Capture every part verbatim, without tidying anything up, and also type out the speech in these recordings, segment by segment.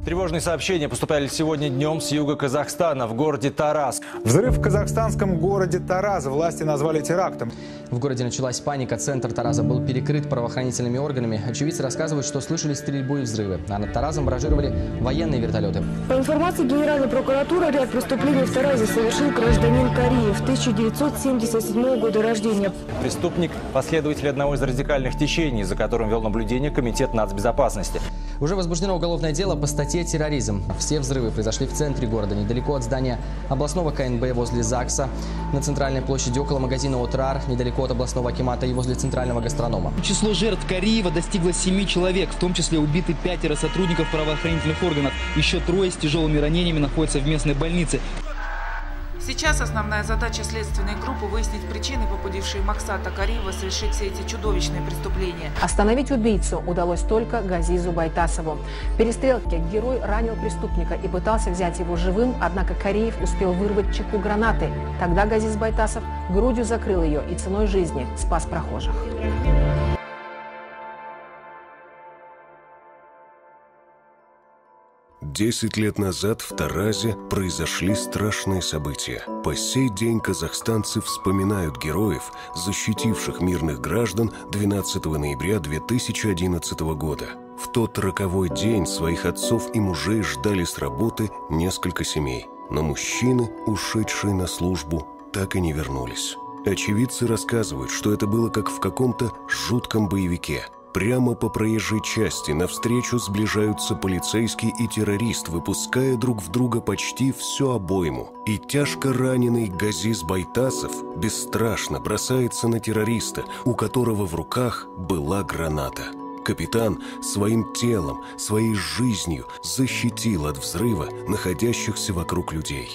Тревожные сообщения поступали сегодня днем с юга Казахстана, в городе Тараз. Взрыв в казахстанском городе Тараз власти назвали терактом. В городе началась паника. Центр Тараза был перекрыт правоохранительными органами. Очевидцы рассказывают, что слышали стрельбу и взрывы. А над Таразом баражировали военные вертолеты. По информации Генеральной прокуратуры, ряд преступлений в Таразе совершил гражданин Кореев тысяча девятьсот семьдесят седьмого года рождения. Преступник – последователь одного из радикальных течений, за которым вел наблюдение Комитет нацбезопасности. Уже возбуждено уголовное дело по статье «Терроризм». Все взрывы произошли в центре города, недалеко от здания областного ка эн бэ возле ЗАГСа, на центральной площади около магазина «Отрар», недалеко от областного акимата и возле центрального гастронома. Число жертв Кореева достигло семи человек, в том числе убиты пятеро сотрудников правоохранительных органов. Еще трое с тяжелыми ранениями находятся в местной больнице. Сейчас основная задача следственной группы – выяснить причины, побудившие Максата Кариева совершить все эти чудовищные преступления. Остановить убийцу удалось только Газизу Байтасову. В перестрелке герой ранил преступника и пытался взять его живым, однако Кариев успел вырвать чеку гранаты. Тогда Газиз Байтасов грудью закрыл ее и ценой жизни спас прохожих. Десять лет назад в Таразе произошли страшные события. По сей день казахстанцы вспоминают героев, защитивших мирных граждан двенадцатого ноября две тысячи одиннадцатого года. В тот роковой день своих отцов и мужей ждали с работы несколько семей. Но мужчины, ушедшие на службу, так и не вернулись. Очевидцы рассказывают, что это было как в каком-то жутком боевике. Прямо по проезжей части навстречу сближаются полицейский и террорист, выпуская друг в друга почти всю обойму. И тяжко раненый Газиз Байтасов бесстрашно бросается на террориста, у которого в руках была граната. Капитан своим телом, своей жизнью защитил от взрыва находящихся вокруг людей.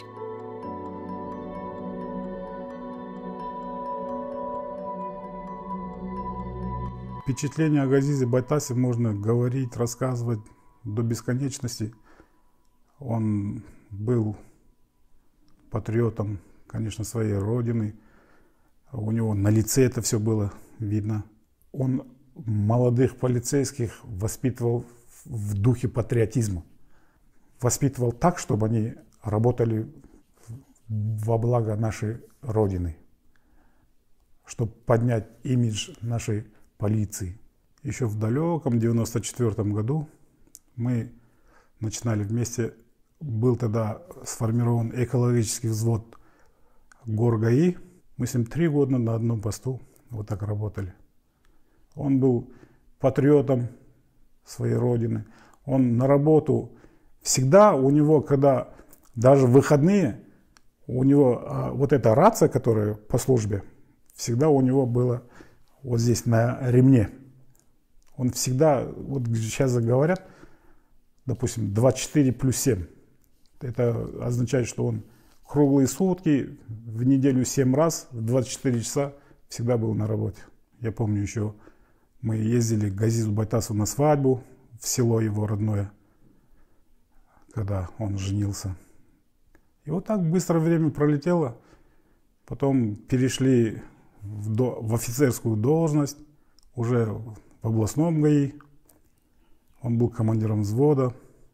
Впечатление о Газизе Байтасове можно говорить, рассказывать до бесконечности. Он был патриотом, конечно, своей родины. У него на лице это все было видно. Он молодых полицейских воспитывал в духе патриотизма. Воспитывал так, чтобы они работали во благо нашей родины. Чтобы поднять имидж нашей полиции. Еще в далеком девяносто четвёртом году мы начинали вместе, был тогда сформирован экологический взвод ГОР-ГАИ. Мы с ним три года на одном посту вот так работали. Он был патриотом своей родины. Он на работу всегда, у него, когда даже в выходные, у него а, вот эта рация, которая по службе, всегда у него было вот здесь на ремне. Он всегда, вот сейчас говорят, допустим, двадцать четыре плюс семь. Это означает, что он круглые сутки, в неделю семь раз, в двадцать четыре часа всегда был на работе. Я помню еще, мы ездили к Газизу Байтасову на свадьбу, в село его родное, когда он женился. И вот так быстро время пролетело. Потом перешли В, до, в офицерскую должность, уже в областном ГАИ. Он был командиром взвода.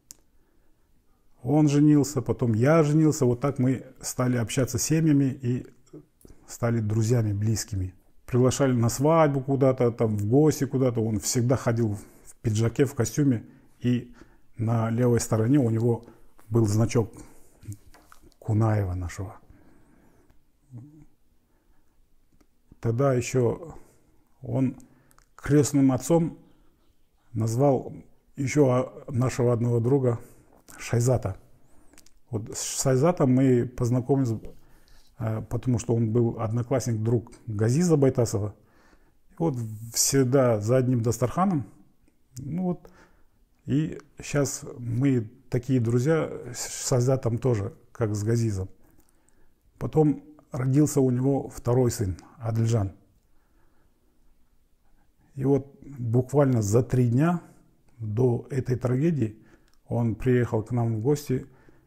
Он женился, потом я женился. Вот так мы стали общаться с семьями и стали друзьями близкими. Приглашали на свадьбу куда-то, там в гости куда-то. Он всегда ходил в пиджаке, в костюме. И на левой стороне у него был значок Кунаева нашего. Тогда еще он крестным отцом назвал еще нашего одного друга Шайзата. Вот с Шайзатом мы познакомились, потому что он был одноклассник, друг Газиза Байтасова. И вот всегда за одним дастарханом. Ну вот, и сейчас мы такие друзья с Шайзатом тоже, как с Газизом. Потом родился у него второй сын, Адельжан. И вот буквально за три дня до этой трагедии он приехал к нам в гости.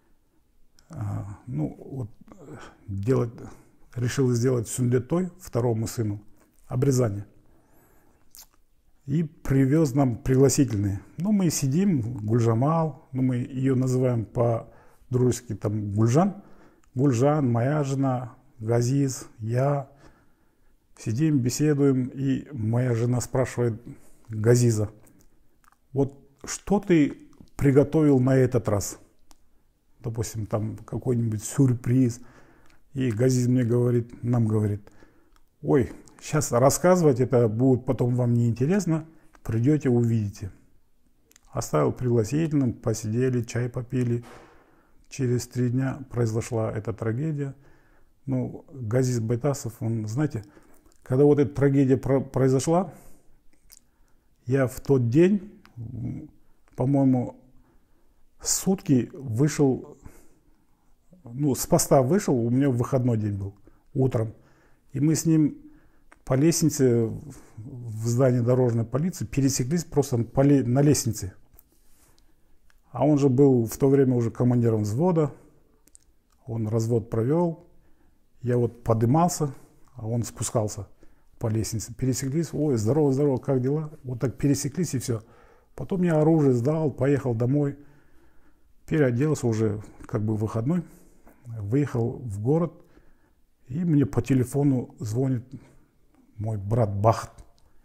Ну, вот, делать, решил сделать сюндет той, второму сыну, обрезание. и привез нам пригласительные. Ну, мы сидим, Гульжамал, ну, мы ее называем по-дружески там Гульжан. Гульжан, моя жена, Газиз, я. Сидим, беседуем, и моя жена спрашивает Газиза: вот что ты приготовил на этот раз? Допустим, там какой-нибудь сюрприз. И Газиз мне говорит, нам говорит: ой, сейчас рассказывать это будет потом вам неинтересно, придете, увидите. Оставил пригласительным, посидели, чай попили. Через три дня произошла эта трагедия. Ну, Газиз Байтасов, он, знаете, когда вот эта трагедия про произошла, я в тот день, по-моему, сутки вышел, ну, с поста вышел, у меня выходной день был, утром. И мы с ним по лестнице в здании дорожной полиции пересеклись просто по ле на лестнице. А он же был в то время уже командиром взвода, он развод провел, я вот подымался, а он спускался по лестнице. Пересеклись, ой, здорово, здорово, как дела? Вот так пересеклись и все. Потом я оружие сдал, поехал домой, переоделся уже как бы выходной, выехал в город, и мне по телефону звонит мой брат Бахт.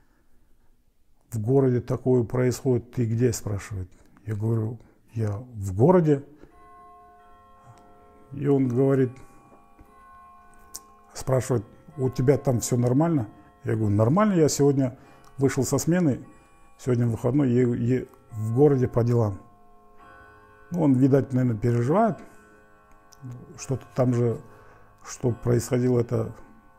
В городе такое происходит, ты где, спрашивает. Я говорю, я в городе. И он говорит, спрашивает, у тебя там все нормально? Я говорю, нормально, я сегодня вышел со смены, сегодня выходной, я, я в городе по делам. Ну, он, видать, наверное, переживает, что-то там же, что происходило это.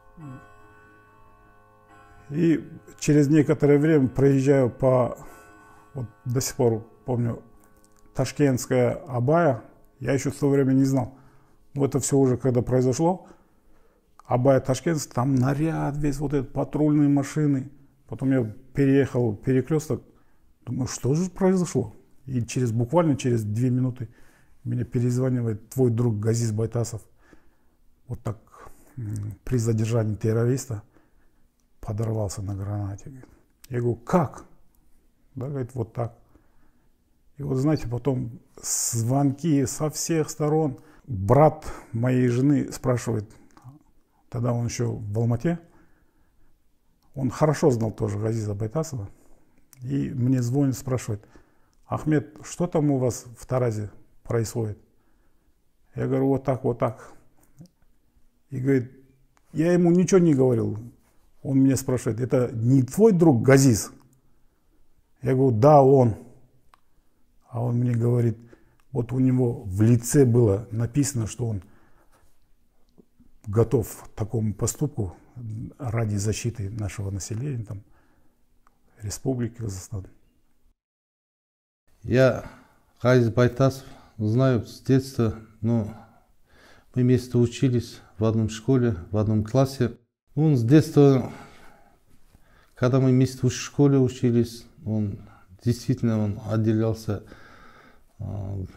И через некоторое время проезжаю по, вот до сих пор помню, ташкентская Абая, я еще в то время не знал. Но это все уже когда произошло. Абая Ташкент, там наряд весь, вот этот, патрульные машины. Потом я переехал перекресток, думаю, что же произошло? И через буквально через две минуты меня перезванивает твой друг Газиз Байтасов. Вот так при задержании террориста подорвался на гранате. Я говорю, как? Да, говорит, вот так. И вот знаете, потом звонки со всех сторон. Брат моей жены спрашивает, тогда он еще в Алмате, он хорошо знал тоже Газиза Байтасова, и мне звонит, спрашивает, Ахмед, что там у вас в Таразе происходит? Я говорю, вот так, вот так. И говорит, я ему ничего не говорил. Он меня спрашивает, это не твой друг Газиз? Я говорю, да, он. А он мне говорит, вот у него в лице было написано, что он готов к такому поступку ради защиты нашего населения, там, Республики Казахстан. Я Газиз Байтасов знаю с детства, но мы вместе учились в одном школе, в одном классе. Он с детства, когда мы вместе в школе учились, он действительно он отделялся он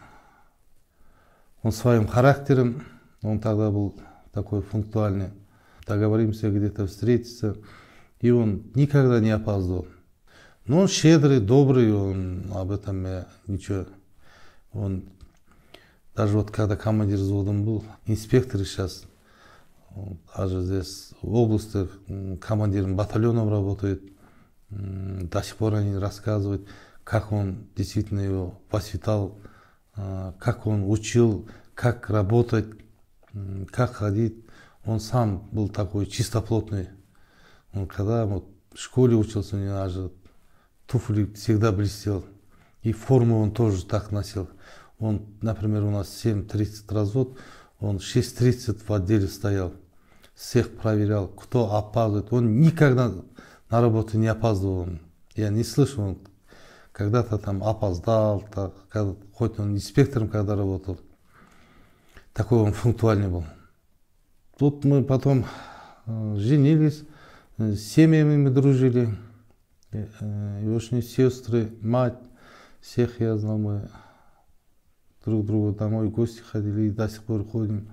своим характером. Он тогда был такой пунктуальный. Договоримся где-то встретиться. И он никогда не опаздывал. Но он щедрый, добрый, он об этом я ничего. Он даже вот когда командир взводом был, инспектор сейчас, даже здесь в области командиром батальоном работает, до сих пор они рассказывают, как он действительно его воспитал, как он учил, как работать, как ходить. Он сам был такой чистоплотный. Он когда вот в школе учился, у него даже туфли всегда блестел. И форму он тоже так носил. Он, например, у нас семь тридцать развод, он шесть тридцать в отделе стоял. Всех проверял, кто опаздывает. Он никогда на работу не опаздывал. Я не слышал, он когда-то там опоздал, так, когда, хоть он инспектором когда работал. Такой он пунктуальный был. Тут мы потом э, женились, с семьями мы дружили. Его сестры, мать, всех я знал, мы друг другу домой в гости ходили и до сих пор ходим.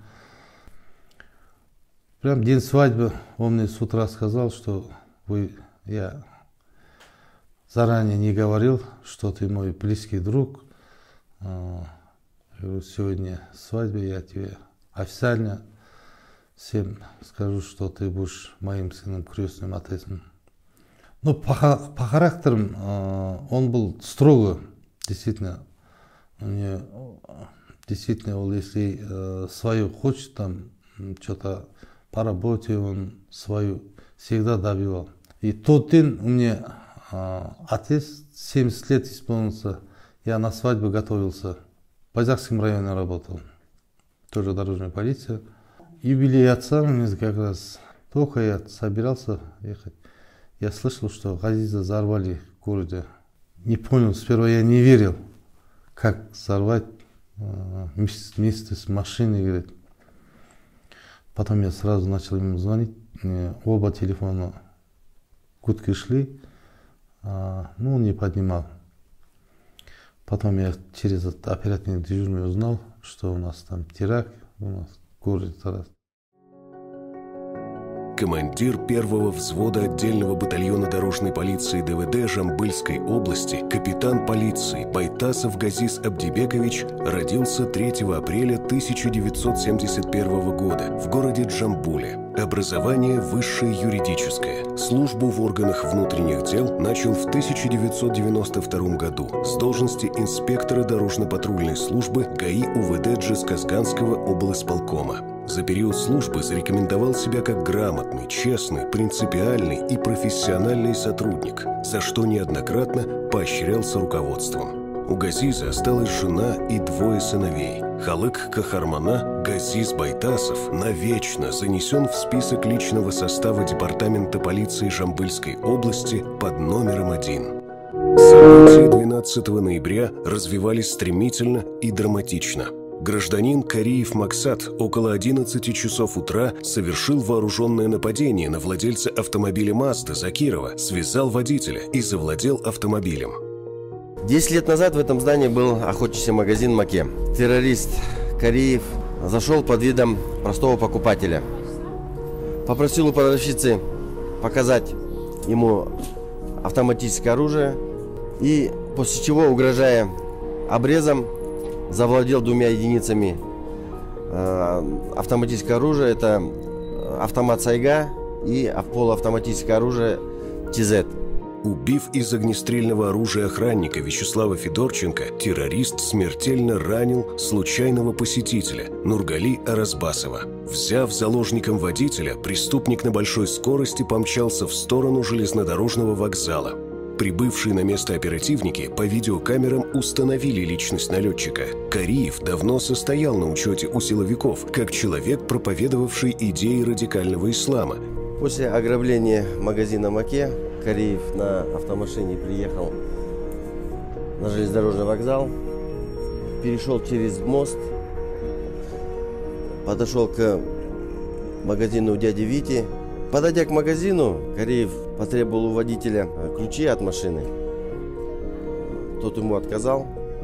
Прям день свадьбы он мне с утра сказал, что вы, я заранее не говорил, что ты мой близкий друг. Я говорю, сегодня свадьба, я тебе официально всем скажу, что ты будешь моим сыном, крестным отцом. Ну, по, по характерам он был строго, действительно. Мне, действительно, он, если э, свое хочет, там, что-то по работе, он свою всегда добивал. И тот день у меня э, отец, семьдесят лет исполнился, я на свадьбу готовился. В Байзакском районе работал, тоже дорожная полиция. Юбилей отца у меня как раз, только я собирался ехать, я слышал, что Газиза взорвали в городе. Не понял, сперва я не верил, как взорвать э, вместе с машиной, говорит. Потом я сразу начал ему звонить, мне оба телефона гудки шли, а, ну он не поднимал. Потом я через оперативный дежурный узнал, что у нас там теракт, у нас в городе Тараз. Командир первого взвода отдельного батальона дорожной полиции ДВД Жамбыльской области, капитан полиции Байтасов Газиз Абдибекович родился третьего апреля тысяча девятьсот семьдесят первого года в городе Джамбуле. Образование высшее юридическое. Службу в органах внутренних дел начал в тысяча девятьсот девяносто втором году с должности инспектора дорожно-патрульной службы ГАИ УВД Джесказганского облсполкома. За период службы зарекомендовал себя как грамотный, честный, принципиальный и профессиональный сотрудник, за что неоднократно поощрялся руководством. У Газиза осталась жена и двое сыновей. Халык Кахармана Газиз Байтасов навечно занесен в список личного состава Департамента полиции Жамбыльской области под номером один. События двенадцатого ноября развивались стремительно и драматично. Гражданин Кариев Максат около одиннадцати часов утра совершил вооруженное нападение на владельца автомобиля Мазда Закирова, связал водителя и завладел автомобилем. Десять лет назад в этом здании был охотничий магазин «Маке». Террорист Кариев зашел под видом простого покупателя. Попросил у продавщицы показать ему автоматическое оружие и после чего, угрожая обрезом, завладел двумя единицами э, автоматического оружия. Это автомат Сайга и полуавтоматическое оружие ТЗ. Убив из огнестрельного оружия охранника Вячеслава Федорченко, террорист смертельно ранил случайного посетителя Нургали Аразбасова. Взяв заложником водителя, преступник на большой скорости помчался в сторону железнодорожного вокзала. Прибывшие на место оперативники по видеокамерам установили личность налетчика. Кариев давно состоял на учете у силовиков, как человек, проповедовавший идеи радикального ислама. После ограбления магазина «Маке» Кариев на автомашине приехал на железнодорожный вокзал, перешел через мост, подошел к магазину дяди Вити. Подойдя к магазину, Кариев потребовал у водителя ключи от машины. Тот ему отказал.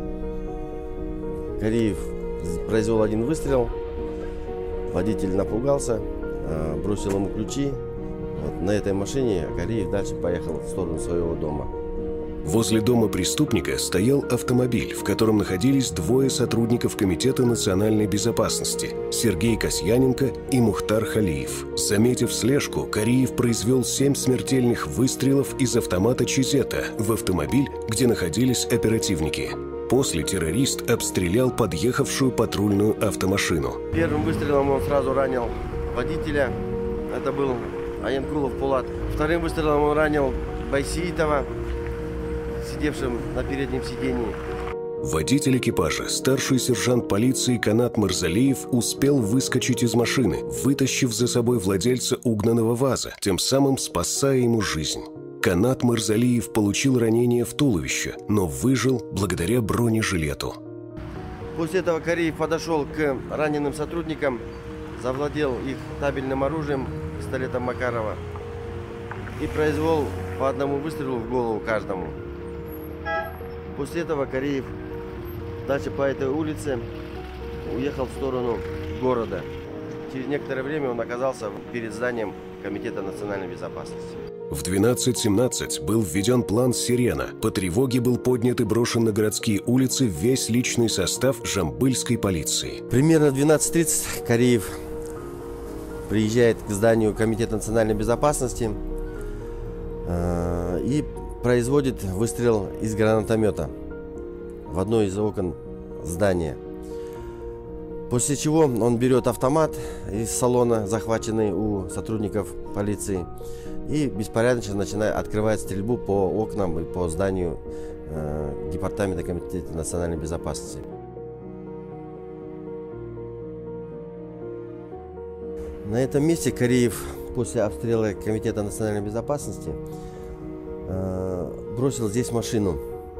Кариев произвел один выстрел. Водитель напугался, бросил ему ключи. Вот на этой машине Кариев дальше поехал в сторону своего дома. Возле дома преступника стоял автомобиль, в котором находились двое сотрудников Комитета национальной безопасности – Сергей Касьяненко и Мухтар Халиев. Заметив слежку, Кариев произвел семь смертельных выстрелов из автомата Чизета в автомобиль, где находились оперативники. После террорист обстрелял подъехавшую патрульную автомашину. Первым выстрелом он сразу ранил водителя. Это был Аянкулов Пулат. Вторым выстрелом он ранил Байсиитова, сидевшим на переднем сидении. Водитель экипажа, старший сержант полиции Канат Мырзалиев, успел выскочить из машины, вытащив за собой владельца угнанного ВАЗа, тем самым спасая ему жизнь. Канат Мырзалиев получил ранение в туловище, но выжил благодаря бронежилету. После этого Кариев подошел к раненым сотрудникам, завладел их табельным оружием, пистолетом Макарова, и произвел по одному выстрелу в голову каждому. После этого Кариев дальше по этой улице уехал в сторону города. Через некоторое время он оказался перед зданием Комитета национальной безопасности. В двенадцать семнадцать был введен план «Сирена». По тревоге был поднят и брошен на городские улицы весь личный состав жамбыльской полиции. Примерно в двенадцать тридцать Кариев приезжает к зданию Комитета национальной безопасности э, и производит выстрел из гранатомета в одно из окон здания. После чего он берет автомат из салона, захваченный у сотрудников полиции, и беспорядочно начинает открывать стрельбу по окнам и по зданию э, Департамента Комитета национальной безопасности. На этом месте Кариев после обстрела Комитета национальной безопасности э, бросил здесь машину.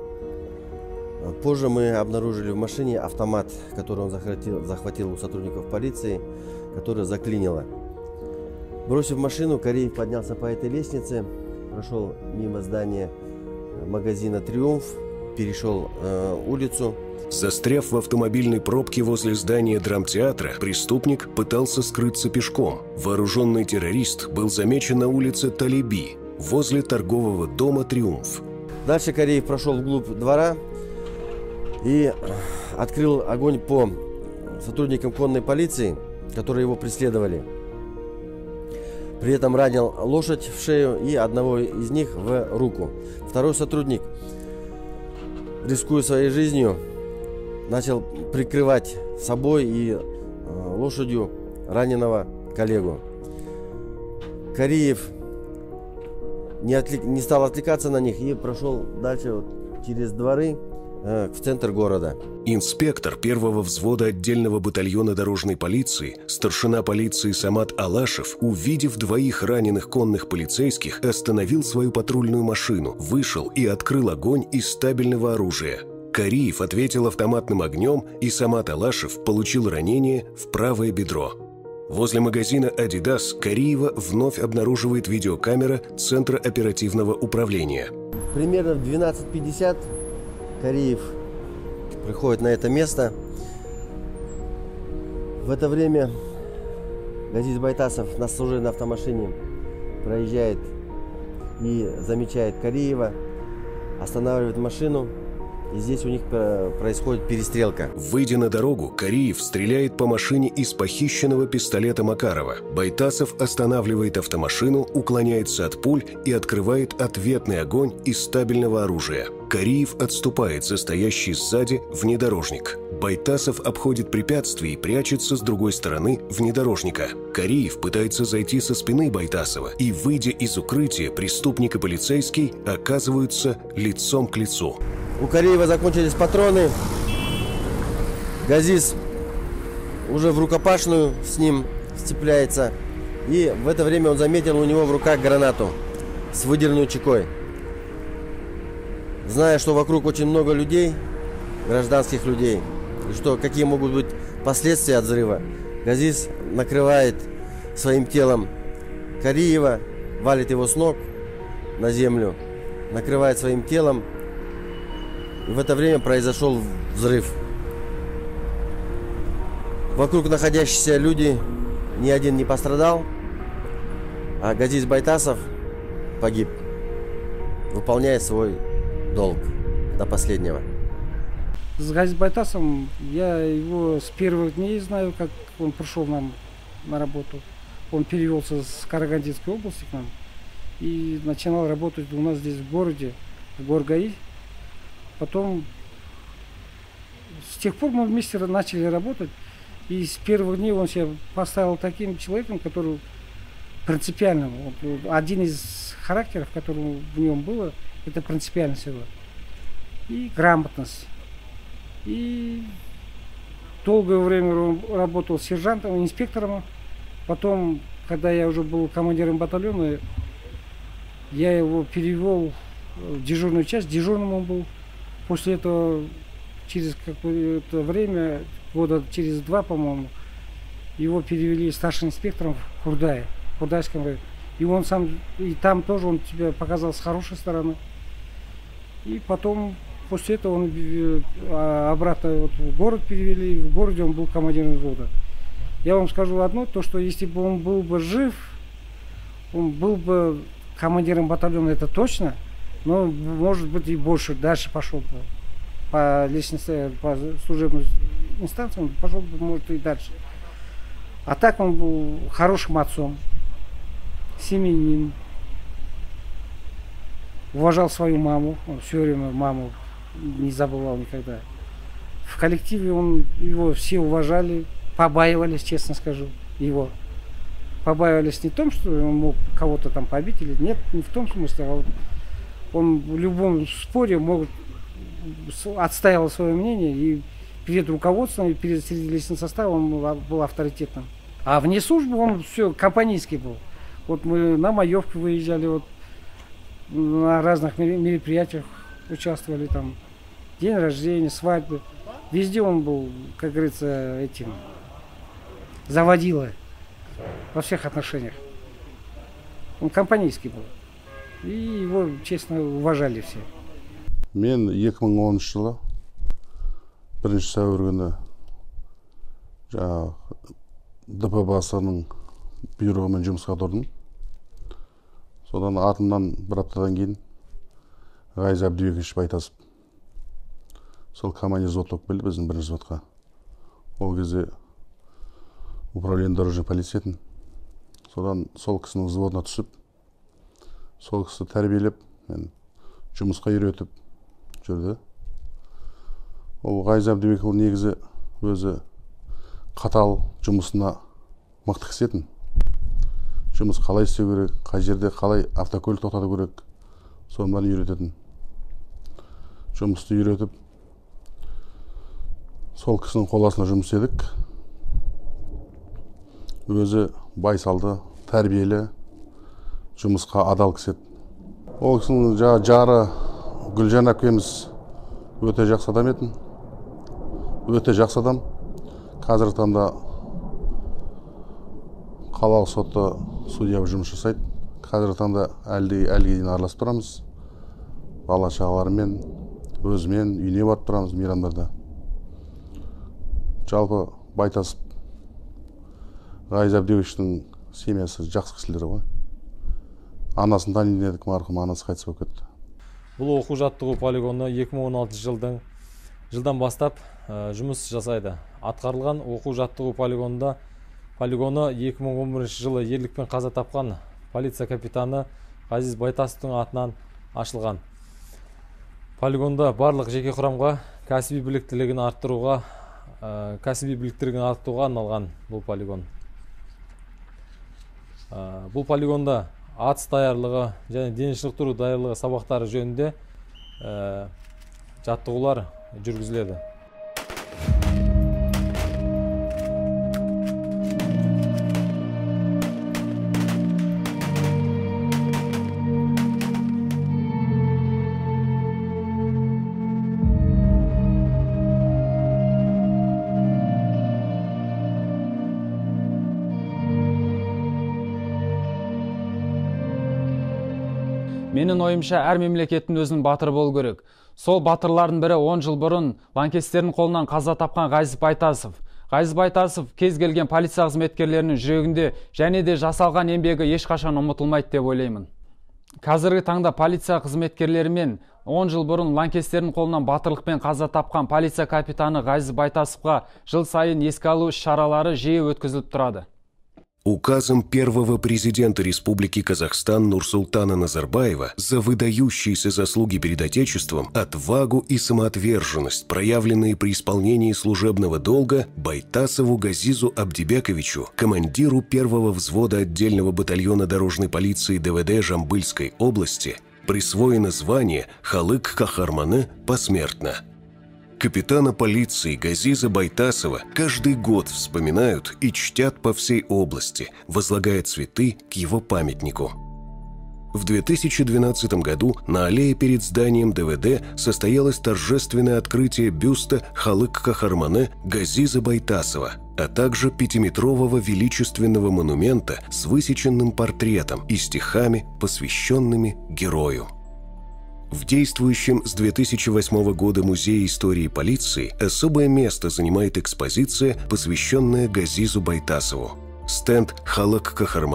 Позже мы обнаружили в машине автомат, который он захватил, захватил у сотрудников полиции, который заклинило. Бросив машину, Кариев поднялся по этой лестнице, прошел мимо здания магазина «Триумф», перешел э, улицу. Застряв в автомобильной пробке возле здания драмтеатра, преступник пытался скрыться пешком. Вооруженный террорист был замечен на улице Талеби, возле торгового дома «Триумф». Дальше Кариев прошел вглубь двора и открыл огонь по сотрудникам конной полиции, которые его преследовали. При этом ранил лошадь в шею и одного из них в руку. Второй сотрудник, рискуя своей жизнью, начал прикрывать собой и лошадью раненого коллегу. Кариев не, отвлек, не стал отвлекаться на них и прошел дальше вот через дворы в центр города. Инспектор первого взвода отдельного батальона дорожной полиции, старшина полиции Самат Алашев, увидев двоих раненых конных полицейских, остановил свою патрульную машину, вышел и открыл огонь из стабильного оружия. Кариев ответил автоматным огнем, и Самат Алашев получил ранение в правое бедро. Возле магазина «Адидас» Кариева вновь обнаруживает видеокамера Центра оперативного управления. Примерно в двенадцать пятьдесят Кариев приходит на это место. В это время Газиз Байтасов на служебной автомашине проезжает и замечает Кариева, останавливает машину, и здесь у них происходит перестрелка. Выйдя на дорогу, Кариев стреляет по машине из похищенного пистолета Макарова. Байтасов останавливает автомашину, уклоняется от пуль и открывает ответный огонь из стабильного оружия. Кариев отступает за стоящий сзади внедорожник. Байтасов обходит препятствие и прячется с другой стороны внедорожника. Кариев пытается зайти со спины Байтасова, и, выйдя из укрытия, преступник и полицейский оказываются лицом к лицу. У Кариева закончились патроны. Газиз уже в рукопашную с ним сцепляется. И в это время он заметил у него в руках гранату с выдернутой чекой. Зная, что вокруг очень много людей, гражданских людей, и что какие могут быть последствия от взрыва, Газиз накрывает своим телом Кариева, валит его с ног на землю, накрывает своим телом. И в это время произошел взрыв. Вокруг находящиеся люди, ни один не пострадал, а Газиз Байтасов погиб, выполняя свой долг до последнего. С Газиз Байтасовым я его с первых дней знаю, как он пришел нам на работу. Он перевелся с Карагандинской области к нам и начинал работать у нас здесь в городе, в Горгаи. Потом, с тех пор мы вместе начали работать, и с первых дней он себя поставил таким человеком, который принципиальным. Один из характеров, который в нем было, это принципиальность его. И грамотность. И долгое время он работал сержантом, инспектором. Потом, когда я уже был командиром батальона, я его перевел в дежурную часть, дежурным он был. После этого, через какое-то время, года через два, по-моему, его перевели старшим инспектором в Хурдае, в Хурдайском районе. И он сам, и там тоже он себя показал с хорошей стороны. И потом, после этого, он обратно вот в город перевели, в городе он был командиром взвода. Я вам скажу одно, то что если бы он был бы жив, он был бы командиром батальона это точно, но может быть и больше, дальше пошел бы. По лестнице, по служебным инстанциям пошел бы, может, и дальше. А так он был хорошим отцом, семьянин, уважал свою маму, он все время маму не забывал никогда. В коллективе он, его все уважали, побаивались, честно скажу, его. Побаивались не в том, что он мог кого-то там побить, или нет, не в том смысле, а вот он в любом споре мог, отстаивал свое мнение, и перед руководством, и перед среди личным составом он был авторитетным. А вне службы он все компанейский был. Вот мы на маевку выезжали, вот на разных мероприятиях участвовали, там день рождения, свадьбы. Везде он был, как говорится, этим заводила во всех отношениях. Он компанейский был. И его, честно, уважали все. Мен екі мың оныншы жылы бірінші сәуір күні жаңағы Д П басының бұйрығымен жұмысқа тұрдым. Содан артымнан бір аптадан кейін Ғайыз Әбдібекович Байтасов сол командир взводқа келді, біздің бірінші взводқа. Ол кезде управление дорожной полиция етін. Содан сол кісінің взводына түсіп, сол кісі тәрбиелеп, мен жұмысқа үйретіп жүрді. Ол Ғайыз Әбдібеков негізі өзі қатал жұмысына мықты кісі етін. Жұмыс қалай істеу керек, қай жерде қалай автокөлік тоқтату керек, соны бәрін үйрететін. Жұмысты үйретіп, сол кісінің қол астында жұмыс істедік. Өзі байсалды, тәрбиелі, жұмысқа адал кісі еді. Ол кісінің жары Гүлжан әпкеміз өте жақсы адам етін. Өте жақсы адам. Қазіргі таңда қалалық сотта судья жұмыс жасайды. Қазіргі таңда әлге дейін араласып тұрамыз. Бала шағаларымен, өзімен үйіне барып тұрамыз мейрамдарда. Жалпы Байтасов Ғайыз Әбдібековичтің семьясы жақсы кісілер ғой. Анасын танитын едік, марқұм анасы қайтыс болып кетті. Бұл оқу жаттығу полигоны екі мың он алтыншы жылдың жылдан бастап жұмыс жасайды. Атқарылған оқу жаттығу полигонында полигоны екі мың он бірінші жылы ерлікпен қаза тапқан полиция капитаны Ғазиз Байтасовтың атынан ашылған. Полигонда барлық жеке құрамға кәсіби біліктілігін арттыруға, кәсіби біліктілігін арттыруға арналған бұл полигон. Бұл полигонда атыс даярлығы және дене шынықтыру даярлығы сабақтары жөнінде жаттығулар жүргізіледі. Менің ойымша әр мемлекеттің өзінің батыры болу керек. Сол батырлардың бірі он жыл бұрын лаңкестердің қолынан қаза тапқан Ғайыз Байтасов. Ғайыз Байтасов кез келген полиция қызметкерлерінің жүрегінде және де жасалған еңбегі ешқашан ұмытылмайды деп ойлаймын. Қазіргі таңда полиция қызметкерлерімен он жыл бұрын лаңкестердің қолынан батырлықпен қаза тапқан полиция капитаны Ғайыз Байтасовқа жыл сайын еске алу іс-шаралары жиі өткізіліп тұрады. Указом первого президента Республики Казахстан Нурсултана Назарбаева за выдающиеся заслуги перед Отечеством, отвагу и самоотверженность, проявленные при исполнении служебного долга, Байтасову Газизу Абдибековичу, командиру первого взвода отдельного батальона дорожной полиции Д В Д Жамбыльской области, присвоено звание Халык Кахарманы посмертно. Капитана полиции Газиза Байтасова каждый год вспоминают и чтят по всей области, возлагая цветы к его памятнику. В две тысячи двенадцатом году на аллее перед зданием Д В Д состоялось торжественное открытие бюста Халык Кахарманы Газиза Байтасова, а также пятиметрового величественного монумента с высеченным портретом и стихами, посвященными герою. В действующем с две тысячи восьмого года Музее истории полиции особое место занимает экспозиция, посвященная Газизу Байтасову. Стенд «Халык Кахарманы»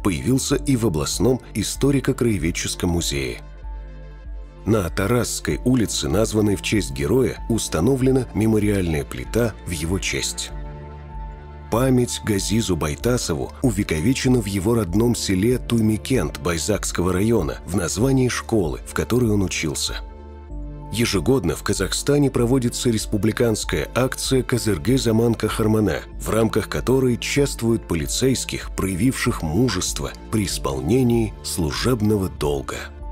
появился и в областном историко-краеведческом музее. На Тарасской улице, названной в честь героя, установлена мемориальная плита в его честь. Память Газизу Байтасову увековечена в его родном селе Туймикент Байзакского района в названии школы, в которой он учился. Ежегодно в Казахстане проводится республиканская акция «Казырге Заман Кахармана», в рамках которой чествуют полицейских, проявивших мужество при исполнении служебного долга.